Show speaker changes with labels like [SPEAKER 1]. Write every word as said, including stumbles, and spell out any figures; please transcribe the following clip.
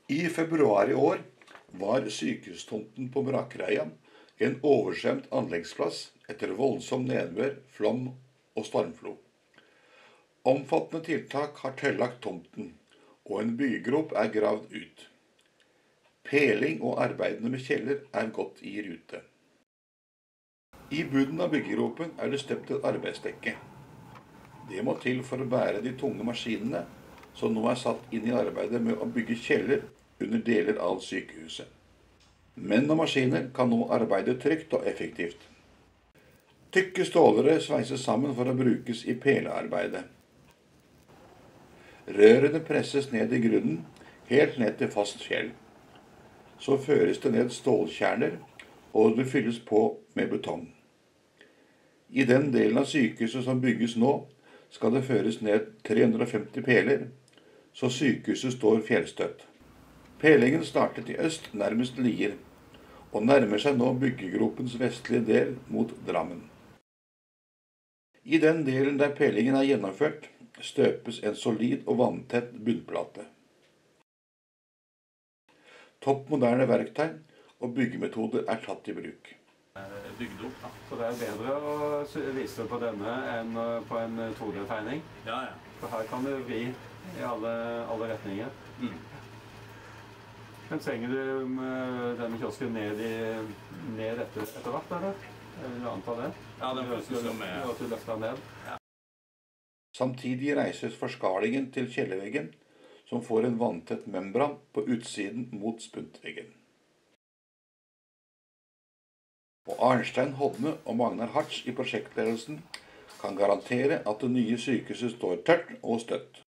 [SPEAKER 1] I februar i år var sykehustomten på Brakerøya en oversvømt anleggsplass etter voldsom nedbør, flom og stormflo. Omfattende tiltak har tørrlagt tomten, og en byggegrop er gravd ut. Peling og arbeidene med kjeller er godt i rute. I bunnen av byggegropen er det støpt et arbeidsdekke. Det må til for å bære de tunge maskinene, som nå er satt inn i arbeidet med å bygge kjeller under deler av sykehuset. Menn og maskiner kan nå arbeide trygt og effektivt. Tykke stålere sveises sammen for å brukes i pelearbeidet. Rørene presses ned i grunnen, helt ned til fast fjell. Så føres det ned stålkjerner, og det fylles på med betong. I den delen av sykehuset som bygges nå, skal det føres ned tre hundre og femti peler, så sykehuset står fjellstøtt. Pelingen startet i øst, nærmest Lier, og nærmer seg nå byggegropens vestlige del mot Drammen. I den delen der pelingen er gjennomført, støpes en solid og vanntett bunnplate. Topp moderne verktøy og byggemetoder er tatt i bruk.
[SPEAKER 2] Bygd opp, da.
[SPEAKER 3] Så det er bedre å vise det på denne enn på en to D-tegning.
[SPEAKER 2] Ja, ja.
[SPEAKER 3] For her kan det vri i alle, alle retninger.
[SPEAKER 2] Mm.
[SPEAKER 3] Men trenger du med denne kiosken ned, i, ned etter, etter hvert, eller? Eller du antar det?
[SPEAKER 2] Ja, den første som er...
[SPEAKER 3] Og at du løfter den ned.
[SPEAKER 2] Ja.
[SPEAKER 1] Samtidig reises forskalingen til kjellerveggen, som får en vanntett membran på utsiden mot spuntveggen. Og Arnstein Hodne og Magnar Hartz i prosjektledelsen kan garantere at det nye sykehuset står tørt og støtt.